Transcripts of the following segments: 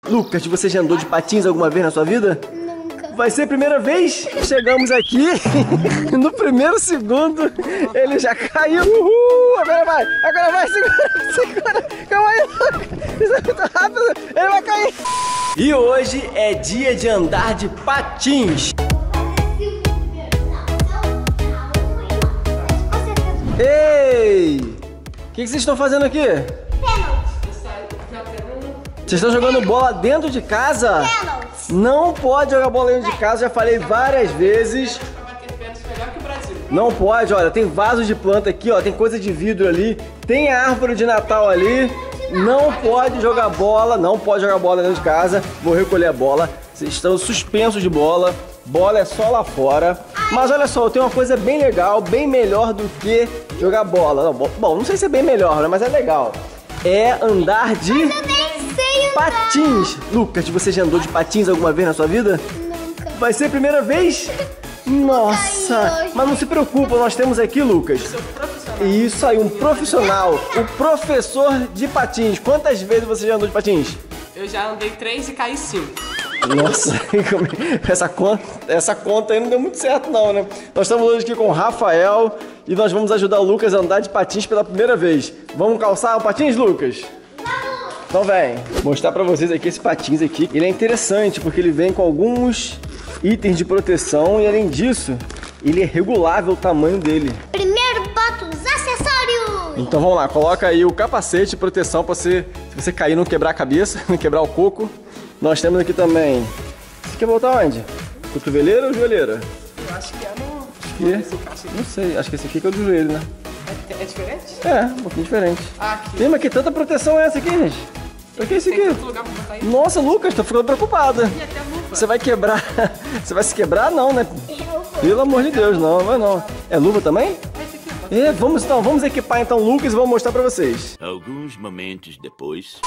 Lucas, você já andou de patins alguma vez na sua vida? Nunca. Vai ser a primeira vez. Chegamos aqui. No primeiro segundo, ele já caiu. Uhul! Agora vai. Segura. Calma aí, Lucas. Isso é muito rápido. Ele vai cair. E hoje é dia de andar de patins. Ei! O que vocês estão fazendo aqui? Vocês estão jogando bola dentro de casa? Não pode jogar bola dentro de casa, já falei várias vezes. Não pode, olha, tem vaso de planta aqui, ó, tem coisa de vidro ali, tem a árvore de Natal ali. Não pode jogar bola, dentro de casa. Vou recolher a bola. Vocês estão suspensos de bola. Bola é só lá fora. Mas olha só, eu tenho uma coisa bem legal, bem melhor do que jogar bola. Não, bom, não sei se é bem melhor, né? Mas é legal. É andar de patins. Lucas, você já andou de patins alguma vez na sua vida? Nunca. Vai ser a primeira vez? Nossa! Mas não se preocupa, nós temos aqui, Lucas. Isso aí, um profissional. O professor de patins. Quantas vezes você já andou de patins? Eu já andei 3 e caí 5. Nossa, essa conta aí não deu muito certo não, né? Nós estamos hoje aqui com o Rafael e nós vamos ajudar o Lucas a andar de patins pela primeira vez. Vamos calçar o patins, Lucas? Então vem, mostrar pra vocês aqui esse patins aqui. Ele é interessante porque ele vem com alguns itens de proteção e além disso, ele é regulável o tamanho dele. Primeiro bota os acessórios. Então vamos lá, coloca aí o capacete de proteção pra você, se você cair, não quebrar a cabeça, não quebrar o coco. Nós temos aqui também. Você quer voltar onde? Cotoveleira ou joelheira? Eu acho que é no... Não sei, acho que esse aqui que é o do joelho, né? É diferente? É, um pouquinho diferente. Aqui. Tem, mas que tanta proteção é essa aqui, gente? Pra que esse aqui? Tem outro lugar pra botar aí? Nossa, Lucas, tô ficando preocupada. E até a luva. Você vai quebrar. Você vai se quebrar? Não, né? Pelo amor de Deus, não, mas não. É luva também? É, vamos equipar então o Lucas e vamos mostrar pra vocês. Alguns momentos depois.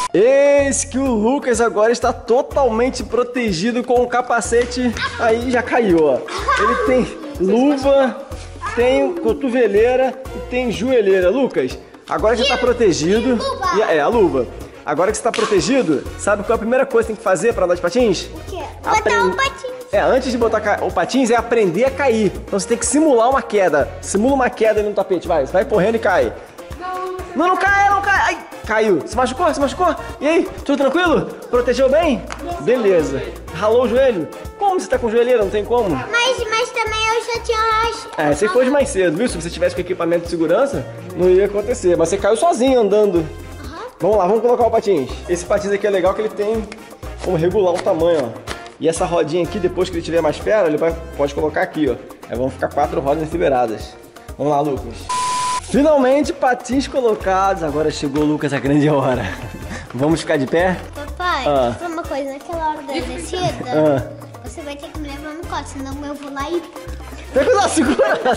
Eis que o Lucas agora está totalmente protegido com o capacete. Aí já caiu, ó. Ele tem luva, tem cotoveleira e tem joelheira. Lucas, agora que já está protegido. A luva. Agora que você está protegido, sabe qual é a primeira coisa que tem que fazer para andar de patins? O quê? Botar o patins. Antes de botar o patins é aprender a cair. Então você tem que simular uma queda. Simula uma queda ali no tapete, vai correndo e cai. Não cai. Ai, caiu. Se machucou? E aí, tudo tranquilo? Protegeu bem? Beleza. Ralou o joelho? Como você tá com joelheira? Não tem como? Mas também eu já tinha rachado. Você foi mais cedo, viu? Se você tivesse com equipamento de segurança, não ia acontecer. Mas você caiu sozinho andando. Vamos lá, vamos colocar o patins. Esse patins aqui é legal que ele tem como regular o tamanho, ó. E essa rodinha aqui, depois que ele tiver mais fera, ele pode colocar aqui, ó. Aí vão ficar 4 rodas enfileiradas. Vamos lá, Lucas. Finalmente, patins colocados. Agora chegou, Lucas, a grande hora. Vamos ficar de pé? Papai, só uma coisa. Naquela hora da descida, você vai ter que me levar no colo, senão eu vou lá e... Tem que usar, segura.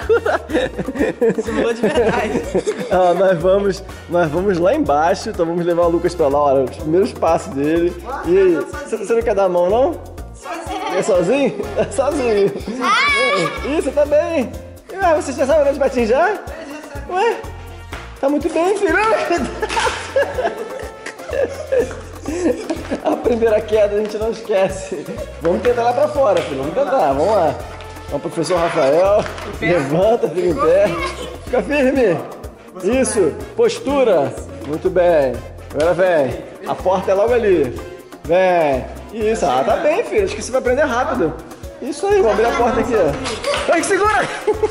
Simulou de verdade. Nós vamos lá embaixo, então vamos levar o Lucas pra lá, olha, os primeiros passos dele. E aí, você não quer dar a mão, não? Sozinho. É sozinho? É sozinho. Ih, você tá bem. Ué, você já sabe andar de patins já? Ué, tá muito bem, filho. A primeira queda a gente não esquece. Vamos tentar lá pra fora, filho. Vamos tentar, vamos lá. Vamos, professor Rafael. Levanta, fica em pé. Fica firme. Isso, postura. Muito bem. Agora vem. A porta é logo ali. Vem. Isso, tá bem, filho. Acho que você vai aprender rápido. Isso aí, vamos abrir a porta aqui, ó. Ai, que segura!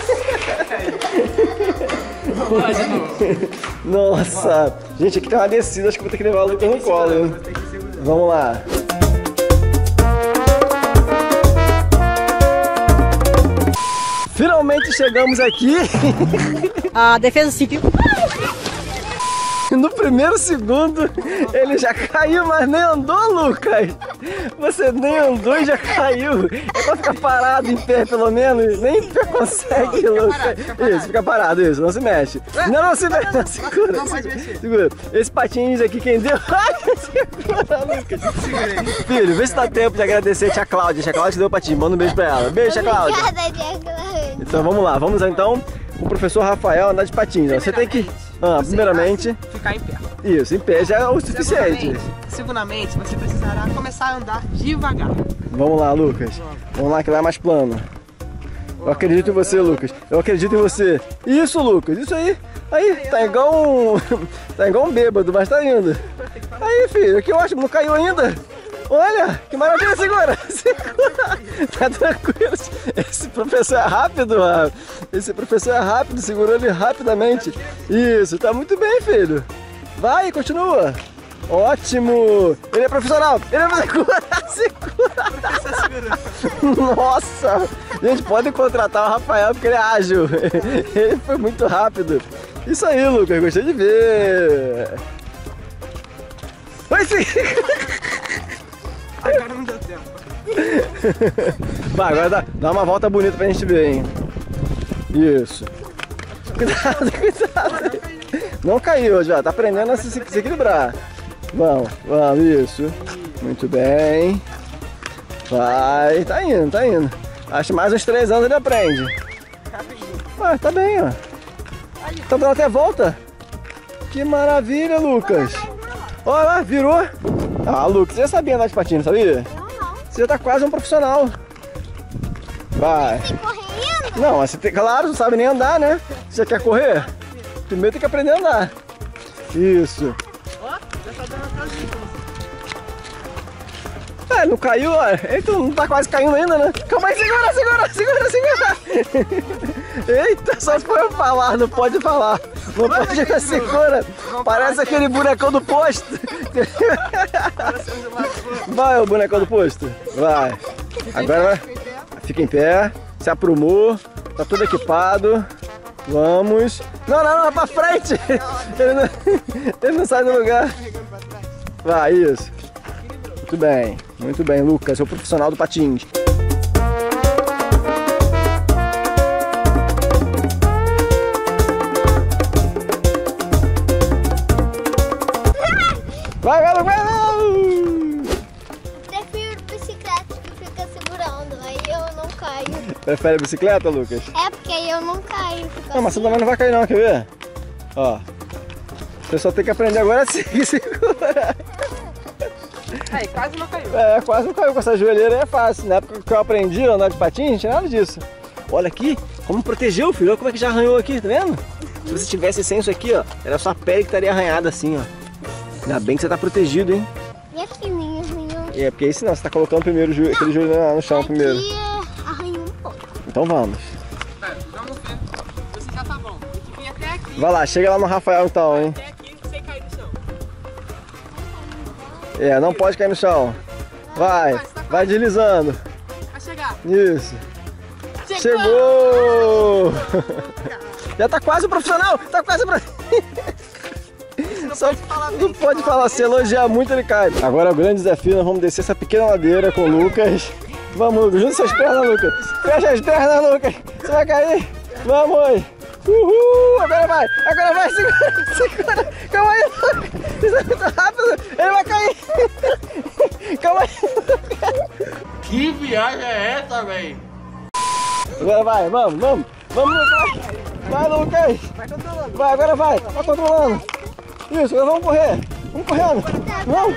Nossa. Gente, aqui tem uma descida. Acho que vou ter que levar o Lucas no colo, hein? Vamos lá. Finalmente chegamos aqui. A defesa civil. No primeiro segundo, ele já caiu, mas nem andou, Lucas. Você nem andou e já caiu. É pra ficar parado em pé, pelo menos. Nem em pé consegue, Lucas. Isso, fica parado, isso. Não se mexe. Não se mexe. Não, segura. Não pode mexer. Segura. Esse patins aqui, quem deu... Ai, segura, Lucas. Filho, vê se dá tempo de agradecer a tia Cláudia. A tia Cláudia deu o patins. Manda um beijo pra ela. Beijo, tia Cláudia. Obrigada, tia Cláudia. Então vamos lá. Vamos então com o professor Rafael andar de patins. Você tem que... primeiramente... Ficar em pé. Isso, em pé já é o suficiente. Seguramente, você precisará começar a andar devagar. Vamos lá, Lucas. Vamos lá que lá é mais plano. Eu acredito em você, Lucas. Eu acredito em você. Isso, Lucas. Isso aí. Aí, tá igual um... tá igual um bêbado, mas tá indo. Aí, filho. Que ótimo. Não caiu ainda. Olha, que maravilha. Segura. Segura. Tá tranquilo. Esse professor é rápido, mano. Esse professor é rápido. Segurou ele rapidamente. Isso. Tá muito bem, filho. Vai, continua. Ótimo! Ele é profissional! Ele é segura! Nossa! Gente, pode contratar o Rafael porque ele é ágil. Ele foi muito rápido. Isso aí, Lucas, gostei de ver. Vai sim! Agora não deu tempo. Vai, agora dá uma volta bonita pra gente ver, hein? Isso. Cuidado, cuidado! Não caiu já, tá aprendendo a se equilibrar. Vamos, vamos, isso. Muito bem. Vai, tá indo, tá indo. Acho que mais uns 3 anos ele aprende. Ah, tá bem, ó. Tá dando até volta. Que maravilha, Lucas. Olha lá, virou. Ah, Lucas, você já sabia andar de patins, sabia? Não. Você tá quase um profissional. Vai. Correndo? Não, você tem, claro, não sabe nem andar, né? Você quer correr? Primeiro tem que aprender a andar. Isso. Ah, não caiu, ó. Ele não tá quase caindo ainda, né? Calma aí, segura. Eita, só foi eu falar, não pode falar. Não pode ficar segura. Parece aquele bonecão do posto. Vai, o bonecão do posto. Vai. Agora vai. Fica em pé. Se aprumou. Tá tudo equipado. Vamos. Não, pra frente. Ele não sai do lugar. Vai, isso. Muito bem, Lucas, seu profissional do patins. Vai, Lucas! Prefiro bicicleta que fica segurando, aí eu não caio. Prefere bicicleta, Lucas? É, porque aí eu não caio. Não, mas você também não vai cair não, quer ver? Ó. Você só tem que aprender agora a se segurar. Aí, quase não caiu. É, quase não caiu com essa joelheira, é fácil. Na época que eu aprendi a andar de patins, não tinha nada disso. Olha aqui, como protegeu, filho. Olha como é que já arranhou aqui, tá vendo? Se você tivesse sem isso aqui, ó, era só a pele que estaria arranhada assim, ó. Ainda bem que você tá protegido, hein? E aqui, minha. É, porque aí senão você tá colocando primeiro aquele joelho no chão primeiro. Aqui arranhou um pouco. Então vamos. Vamos ver. Você já tá bom. Tem que vir até aqui. Vai lá, chega lá no Rafael então, hein? Até aqui sem cair no chão. É, não pode cair no chão. Vai deslizando. Vai chegar. Isso. Chegou! Já tá quase profissional! Tá quase Só não pode falar, se elogiar muito ele cai. Agora é o grande desafio, nós vamos descer essa pequena ladeira com o Lucas. Vamos, Lucas, junta suas pernas, Lucas. Fecha as pernas, Lucas. Você vai cair? Vamos! Uhul! Agora vai, segura! Calma aí, Lucas! Isso é muito rápido! Ele vai cair! Calma aí! Que viagem é essa, velho? Agora vai, vamos, Lucas! Vai, Lucas! Vai, agora vai controlando! Isso, agora vamos correr! Vamos correndo! Vamos!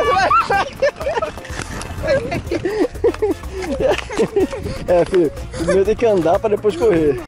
Vai! É, filho, primeiro tem que andar para depois correr.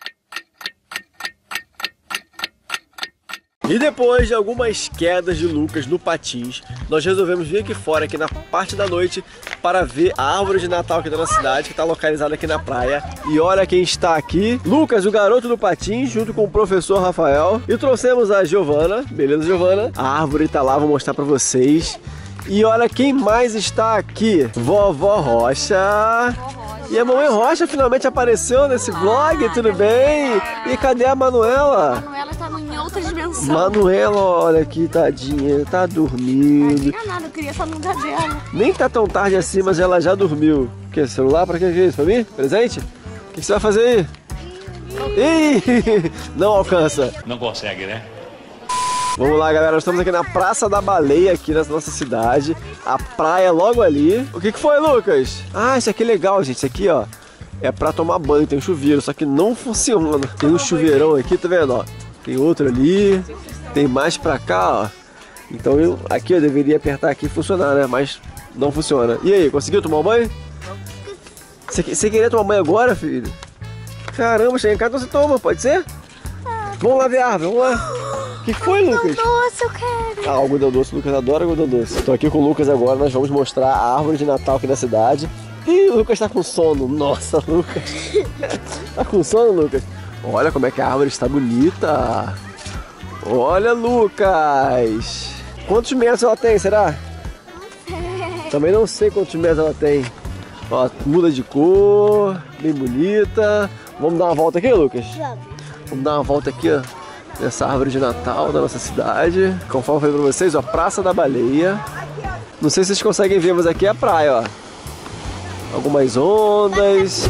E depois de algumas quedas de Lucas no patins, nós resolvemos vir aqui fora, aqui na parte da noite, para ver a árvore de Natal aqui da nossa cidade, que está localizada aqui na praia. E olha quem está aqui, Lucas, o garoto do patins, junto com o professor Rafael. E trouxemos a Giovana, beleza, Giovana? A árvore está lá, vou mostrar para vocês. E olha quem mais está aqui, Vovó Rocha. E a Mamãe Rocha finalmente apareceu nesse vlog, tudo bem? E cadê a Manuela? Manuela tá em outra dimensão. Manuela, olha aqui, tadinha, tá dormindo. Não nada, eu queria só no lugar dela. Nem tá tão tarde assim, mas ela já dormiu. O que? Celular? Pra que é isso? Pra mim? Presente? O que você vai fazer aí? Ih, não alcança. Não consegue, né? Vamos lá, galera, nós estamos aqui na Praça da Baleia, aqui na nossa cidade. A praia logo ali. O que foi, Lucas? Ah, isso aqui é legal, gente. Isso aqui, ó, é pra tomar banho. Tem um chuveiro, só que não funciona. Tem um chuveirão aqui, tá vendo, ó? Tem outro ali. Tem mais pra cá, ó. Então aqui eu deveria apertar aqui e funcionar, né? Mas não funciona. E aí, conseguiu tomar um banho? Você queria tomar banho agora, filho? Caramba, chega em casa, então você toma, pode ser? Vamos lá ver a árvore, vamos lá. O que foi, Lucas? Doce, eu quero. Ah, algodão doce, o Lucas adora algodão doce. Tô aqui com o Lucas agora, nós vamos mostrar a árvore de Natal aqui da cidade. Ih, o Lucas tá com sono. Nossa, Lucas. Tá com sono, Lucas? Olha como é que a árvore está bonita. Olha, Lucas. Quantos metros ela tem, será? Também não sei quantos metros ela tem. Ó, muda de cor, bem bonita. Vamos dar uma volta aqui, Lucas? Vamos dar uma volta aqui, ó, nessa árvore de Natal da nossa cidade. Conforme eu falei pra vocês, ó, Praça da Baleia. Não sei se vocês conseguem ver, mas aqui é a praia, ó. Algumas ondas.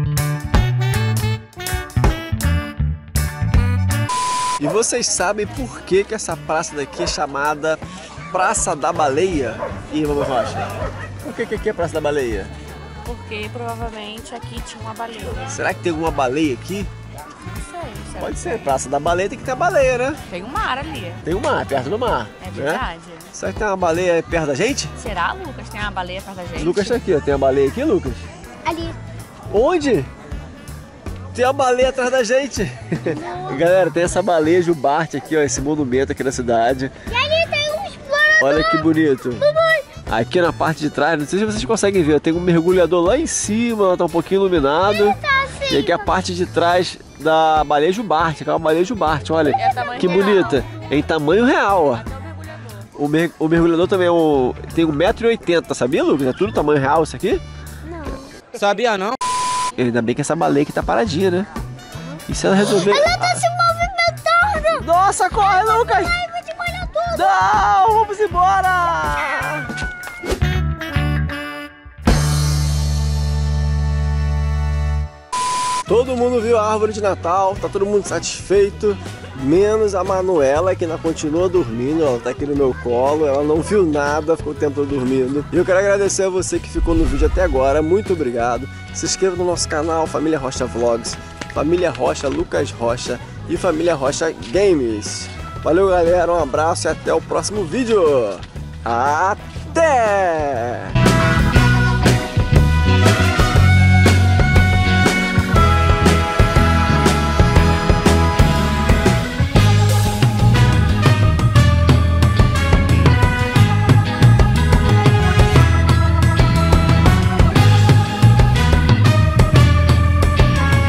E vocês sabem por que essa praça daqui é chamada Praça da Baleia? Ih, vamos Rocha. Por que aqui é Praça da Baleia? Porque provavelmente aqui tinha uma baleia. Será que tem alguma baleia aqui? Não sei. Pode ser. Praça da Baleia tem que ter baleia, né? Tem um mar ali. Tem um mar, perto do mar. É verdade. Né? Será que tem uma baleia perto da gente? Será, Lucas? Tem uma baleia perto da gente? Lucas tá aqui, ó. Tem uma baleia aqui, Lucas? Ali. Onde? Tem uma baleia atrás da gente. Galera, tem essa baleia jubarte aqui, ó. Esse monumento aqui na cidade. E ali tem um explorador. Olha que bonito. Aqui na parte de trás, não sei se vocês conseguem ver, tem um mergulhador lá em cima, ela tá um pouquinho iluminado. E aqui a parte de trás da baleia jubarte, que é uma baleia jubarte, olha. Que bonita. É em tamanho real, ó. O mergulhador também tem 1,80 m, sabia, Lucas? É tudo tamanho real isso aqui? Não. Sabia não? Ainda bem que essa baleia aqui tá paradinha, né? E se ela resolver... Ela tá se movimentando. Nossa, corre, Lucas! Ai, vou te molhar tudo. Não, vamos embora! Todo mundo viu a árvore de Natal, tá todo mundo satisfeito, menos a Manuela, que ainda continua dormindo, ela tá aqui no meu colo, ela não viu nada, ficou o tempo todo dormindo. E eu quero agradecer a você que ficou no vídeo até agora, muito obrigado. Se inscreva no nosso canal, Família Rocha Vlogs, Família Rocha Lucas Rocha e Família Rocha Games. Valeu, galera, um abraço e até o próximo vídeo. Até!